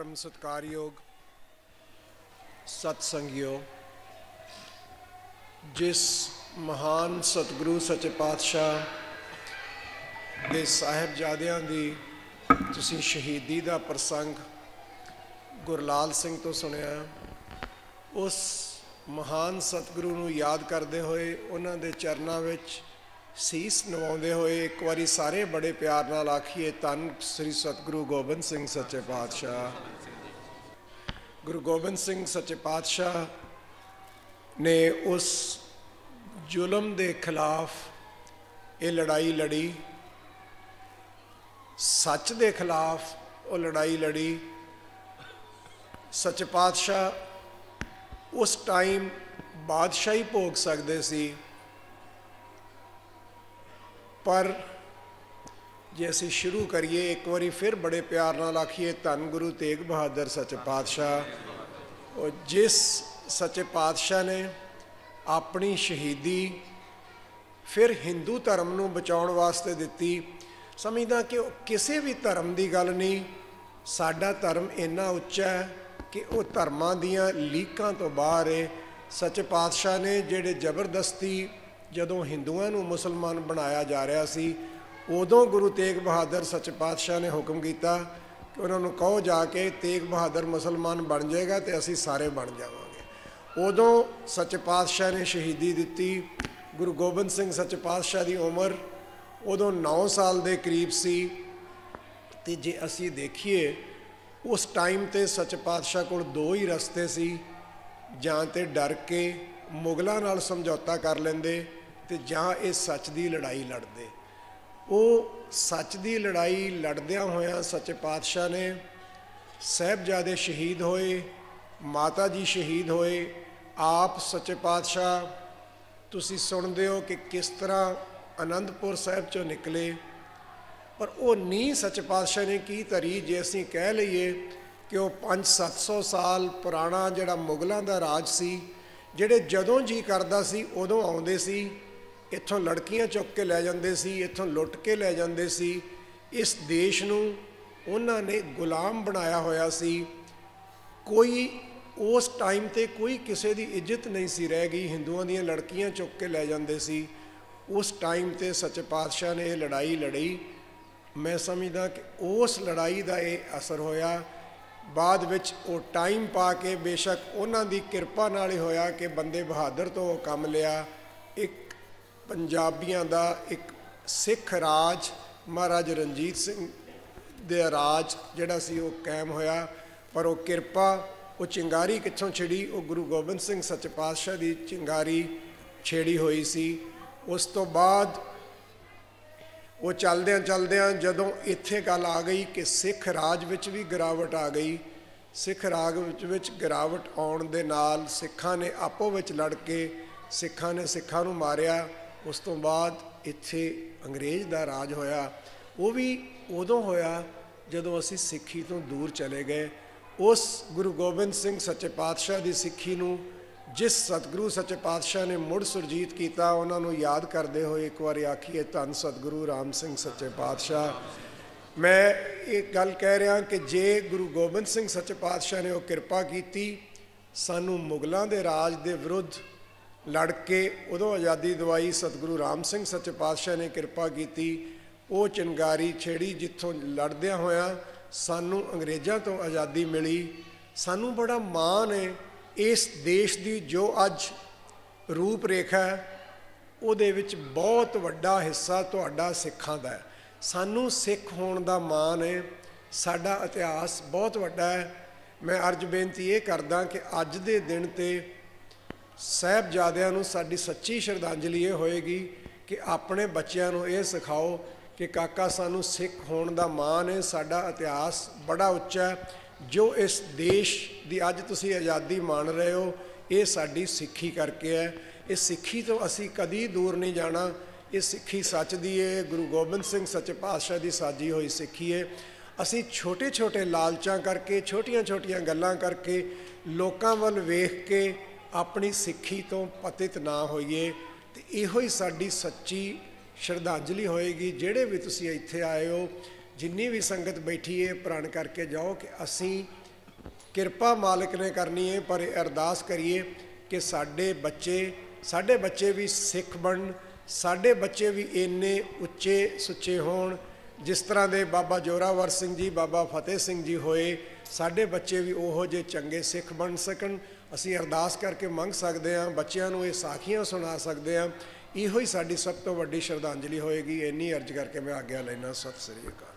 परम सत्कारयोग सत्संगियो, जिस महान सतगुरु सच्चे पातशाह दे साहिबजादियां दी तुसीं शहीदी दा प्रसंग गुरलाल सिंह तो सुनिया। उस महान सतगुरु नूं याद करते हुए उन्हां दे चरनां विच सीस नवाउंदे हुए एक बारी सारे बड़े प्यार नाल आखिए, धन श्री सतगुरु गोबिंद सिंह सच्चे पातशाह। गुरु गोबिंद सिंह सच्चे पातशाह ने उस जुल्म के खिलाफ ये लड़ाई लड़ी, सच के खिलाफ वो लड़ाई लड़ी। सच्चे पातशाह उस टाइम बादशाही भोग सकते सी, पर जे असी शुरू करिए एक बारी फिर बड़े प्यार नाल आखिए, धन गुरु तेग बहादुर सच्चे पातशाह। और जिस सच्चे पातशाह ने अपनी शहीदी फिर हिंदू धर्म नूं बचाउण वास्ते दिती। समझदा कि किसी भी धर्म की गल नहीं, साडा धर्म इन्ना उच्चा है कि वह धर्मां दीयां लीकां तो बाहर है। सच्चे पातशाह ने जिहड़े जबरदस्ती जदों हिंदुआं नूं मुसलमान बनाया जा रहा सी, उदों गुरु तेग बहादुर सच्चे पातशाह ने हुक्म किया कि उन्होंने कहो जाके तेग बहादुर मुसलमान बन जाएगा तो असी सारे बन जावांगे। उदों सच्चे पातशाह ने शहीदी दिती। गुरु गोबिंद सिंह सच्चे पातशाह की उम्र उदों 9 साल के करीब सी। ते जे असी देखिए उस टाइम ते सच्चे पातशाह कोल 2 ही रस्ते सी, जां ते डर के मुगलों नाल समझौता कर लेंदे ते जां इस सच की लड़ाई लड़ते। वो सच की लड़ाई लड़दियां होया सच्चे पातशाह ने साहिबजादे शहीद होए, माता जी शहीद होए। आप सच्चे पातशाह तुसी सुनते हो कि किस तरह आनंदपुर साहिब चों निकले, पर वो नींह सच्चे पातशाह ने की धरी। जे असीं कह लईए कि वो 500-700 साल पुराना जिहड़ा मुगलों का राज सी, जिहड़े जदों जी करदा सी उदों आउंदे सी, इत्थों लड़कियां चुक के लै जांदे सी, इत्थों लुट के लै जांदे सी। इस देश नूं उन्हां ने गुलाम बनाया होया सी। कोई उस टाइम ते कोई किसी की इज्जत नहीं सी रह गई, हिंदुआं दीयां लड़कियां चुक के लै जांदे सी। उस टाइम ते सच्चे पातशाह ने यह लड़ाई लड़ी। मैं समझदा कि उस लड़ाई का ये असर होया। बाद विच वो टाइम पा के बेशक उन्हां दी किरपा नाल ही होया कि बंदे बहादुर तो वो काम लिया। एक पंजाबियों का एक सिख राज महाराज रणजीत सिंह दे राज जिहड़ा सी वो कायम होया। पर वो किरपा वो चिंगारी कित्थों छिड़ी, वो गुरु गोबिंद सिंह सच्चे पातशाह की चिंगारी छेड़ी हुई सी। उस तो बाद वो चलद्यां चलद्यां जदों इत्थे गल आ गई कि सिख राज विच भी गिरावट आ गई। सिख राज विच गिरावट आउण दे नाल सिखां ने आपो विच लड़ के सिखां ने सिखां नूं मारिया। उस तो बाद इत्थे अंग्रेज़ दा राज होया। वो भी उदों होया जदों असी सिੱਖੀ तो दूर चले गए। उस गुरु गोबिंद सिंह सच्चे पातशाह की सिੱਖੀ नूं जिस सतगुरु सच्चे पातशाह ने मुड़ सुरजीत किया, उन्होंने याद करते हुए एक बार आखिए, धन सतगुरु राम सिंह सच्चे पातशाह। मैं एक गल कह रहा कि जे गुरु गोबिंद सिंह सच्चे पातशाह ने वो किरपा की, सानू मुगलों के राज के विरुद्ध लड़ के उदों आज़ादी दवाई, सतगुरु राम सिंह सच्चे पातशाह ने किरपा की, वो चिंगारी छेड़ी जिथों लड़द्या होया सानू अंग्रेज़ों तो आज़ादी मिली। सानू बड़ा माण है इस देश की जो अज रूप रेखा है, उहदे विच बहुत वड्डा हिस्सा तुहाडा सिखां दा है। सानू सिख होण दा माण है, साडा इतिहास बहुत वड्डा है। मैं अर्ज बेनती ये करदा कि अज दे दिन ते साहिबजादियां नूं साडी सच्ची श्रद्धांजलि ये होएगी कि अपने बच्चों नूं ये सिखाओ कि काका सानू सिख होण दा माण है, साडा इतिहास बड़ा उच्चा है। जो इस देश की अज तुसी आज़ादी मान रहे हो, ये साडी सिੱਖੀ करके है। इस सिੱਖੀ तो असी कदी दूर नहीं जाना। ये सिੱਖੀ सच दी है, गुरु गोबिंद सिंह सच्चे पातशाह की साजी हुई सिੱਖੀ है। असी छोटे छोटे लालचां करके, छोटियां छोटियां गल्लां करके, लोकां वल वेख के अपनी सिੱਖੀ तो पतित ना होइए। तो इहो ही साडी सच्ची श्रद्धांजलि होएगी। जिहड़े भी तुसी इत्थे आए हो, जिन्नी भी संगत बैठी है, प्रण करके जाओ कि असी ਕਿਰਪਾ ਮਾਲਕ ਨੇ ਕਰਨੀ ਹੈ, ਪਰ ਅਰਦਾਸ ਕਰੀਏ ਕਿ ਸਾਡੇ ਬੱਚੇ ਵੀ ਸਿੱਖ ਬਣਨ, ਸਾਡੇ ਬੱਚੇ ਵੀ ਇੰਨੇ ਉੱਚੇ ਸੁੱਚੇ ਹੋਣ ਜਿਸ ਤਰ੍ਹਾਂ ਦੇ ਬਾਬਾ ਜੋਰਾਵਰ ਸਿੰਘ ਜੀ, ਬਾਬਾ ਫਤਿਹ ਸਿੰਘ ਜੀ ਹੋਏ। ਸਾਡੇ ਬੱਚੇ ਵੀ ਉਹੋ ਜਿਹੇ ਚੰਗੇ ਸਿੱਖ ਬਣ ਸਕਣ। ਅਸੀਂ ਅਰਦਾਸ ਕਰਕੇ ਮੰਗ ਸਕਦੇ ਹਾਂ, ਬੱਚਿਆਂ ਨੂੰ ਇਹ ਸਾਖੀਆਂ ਸੁਣਾ ਸਕਦੇ ਹਾਂ। ਇਹੋ ਹੀ ਸਾਡੀ ਸਭ ਤੋਂ ਵੱਡੀ ਸ਼ਰਧਾਂਜਲੀ ਹੋਏਗੀ। ਇੰਨੀ ਅਰਜ਼ ਕਰਕੇ ਮੈਂ ਆਗਿਆ ਲੈਣਾ। ਸਤਿ ਸ੍ਰੀ ਅਕਾਲ।